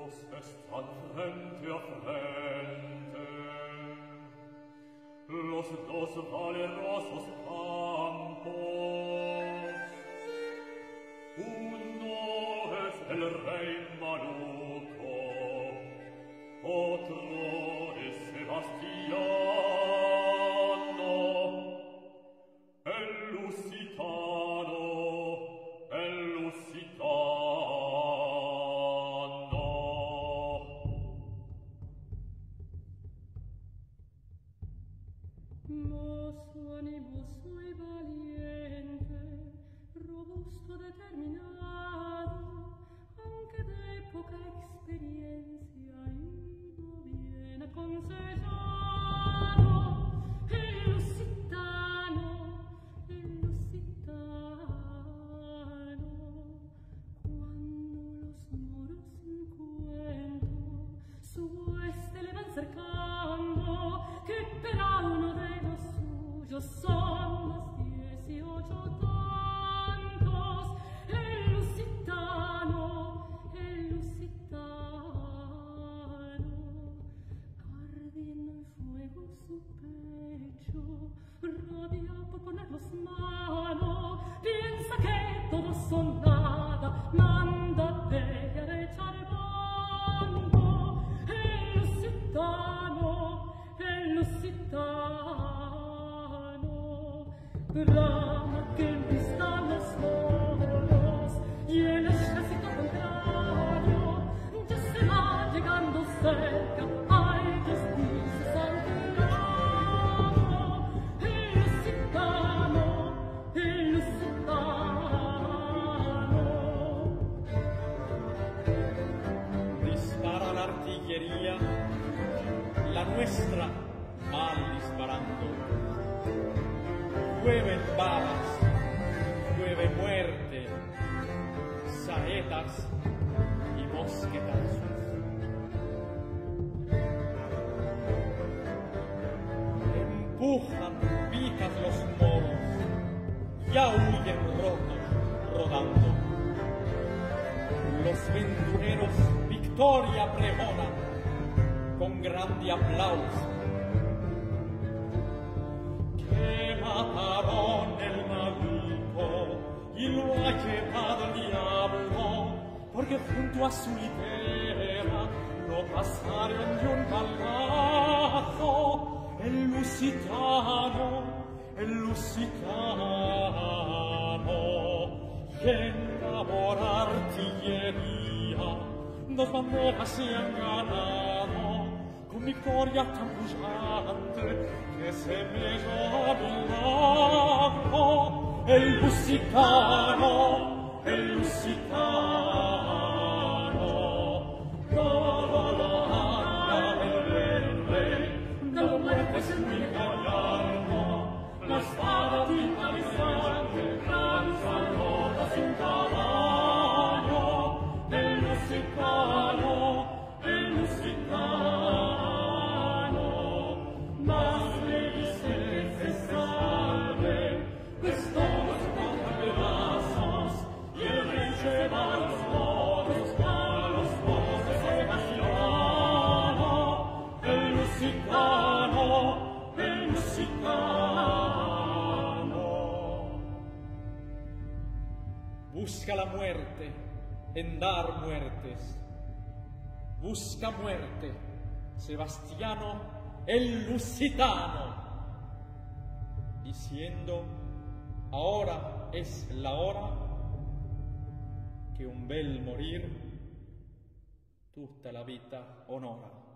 están frente a frente los dos valerosos campos. Uno es el rey Maluco, otro es Sebastiano, el lusitano, el lusitano. Mosso animoso y valiente, robusto, determinado, aunque de poca experiencia y no bien aconsejado. El lusitano, cuando los moros encuentro, su hueste le van cercando, que per uno de los suyos son más 18 tantos. El lusitano, ardiendo en fuego su pecho, rabia por ponerlos mano, piensa que todos son nada, manda pelear, echar el bando. El lusitano, brama que envistan los moros, y el ejército contrario ya se va llegando cerca. Ay, Dios dice Santiago. El lusitano, dispara la artillería, la nuestra mal disparando. Llueven balas, llueve muerte, saetas y mosquetazos. Empujan picas los moros, ya huyen rotos, rodando. Los ventureros victoria pregonan con grande aplauso. Que mataron el Maluco y lo ha llevado el diablo, porque junto a su litera lo pasaron de un balazo. El lusitano, y en labor artillería dos banderas se han ganado, con victoria tan brillante que se me dio milagro. El lusitano, todo lo anda el rey, dando muertes en mi gallardo, la espada tinta de sangre, lanza rota sin caballo. El lusitano, más le dice que se salve, pues todos cortan pedazos, y el rey lleva los moros a los ojos de Sebastiano. El lusitano, busca la muerte en dar muertes. Busca muerte, Sebastiano el lusitano, diciendo: ahora es la hora che un bel morir tutta la vita onora.